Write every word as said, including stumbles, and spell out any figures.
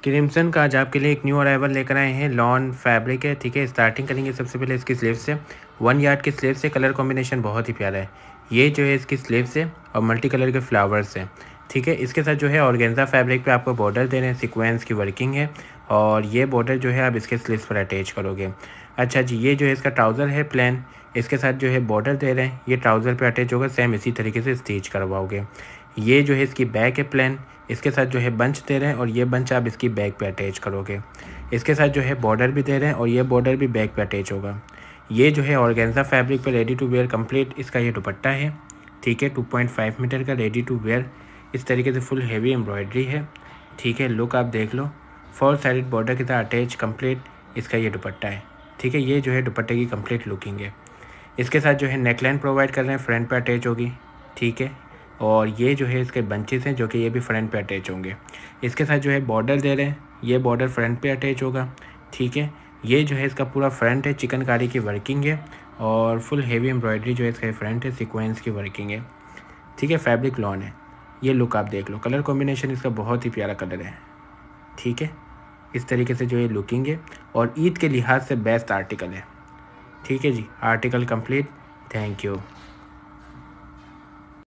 Crimson का आज आपके लिए एक न्यू अराइवल लेकर आए हैं। लॉन फैब्रिक है, ठीक है। स्टार्टिंग करेंगे सबसे पहले इसकी स्लीव से। वन यार्ड की स्लीव से। कलर कॉम्बिनेशन बहुत ही प्यारा है। ये जो है इसकी स्लीव से और मल्टी कलर के फ्लावर्स हैं, ठीक है। इसके साथ जो है ऑर्गेन्जा फैब्रिक पे आपको बॉर्डर दे रहे हैं, सीक्वेंस की वर्किंग है और ये बॉर्डर जो है आप इसके स्लीव्स पर अटैच करोगे। अच्छा जी, ये जो है इसका ट्राउज़र है प्लेन, इसके साथ जो है बॉर्डर दे रहे हैं, ये ट्राउज़र पे अटैच होगा, सेम इसी तरीके से स्टिच करवाओगे। ये जो है इसकी बैक है प्लेन, इसके साथ जो है बंच दे रहे हैं और ये बंच आप इसकी बैक पे अटैच करोगे। इसके साथ जो है बॉर्डर भी दे रहे हैं और ये बॉर्डर भी बैक पे अटैच होगा। ये जो है ऑर्गेन्जा फैब्रिक पे रेडी टू वेयर कंप्लीट इसका ये दुपट्टा है, ठीक है। टू पॉइंट फाइव मीटर का रेडी टू वेयर, इस तरीके से फुल हेवी एम्ब्रॉयडरी है, ठीक है। लुक आप देख लो, फोर साइडेड बॉर्डर के साथ अटैच कंप्लीट इसका ये दुपट्टा है, ठीक है। ये जो है दुपट्टे की कंप्लीट लुकिंग है। इसके साथ जो है नेकलाइन प्रोवाइड कर रहे हैं, फ्रंट पे अटैच होगी, ठीक है। और ये जो है इसके बंचेस हैं जो कि ये भी फ्रंट पे अटैच होंगे। इसके साथ जो है बॉर्डर दे रहे हैं, ये बॉर्डर फ्रंट पे अटैच होगा, ठीक है। ये जो है इसका पूरा फ्रंट है, चिकनकारी की वर्किंग है और फुल हेवी एम्ब्रॉयडरी जो है इसका फ्रंट है, सीक्वेंस की वर्किंग है, ठीक है। फैब्रिक लॉन है। ये लुक आप देख लो, कलर कॉम्बिनेशन इसका बहुत ही प्यारा कलर है, ठीक है। इस तरीके से जो ये लुकिंग है और ईद के लिहाज से बेस्ट आर्टिकल है, ठीक है जी। Article complete. Thank you.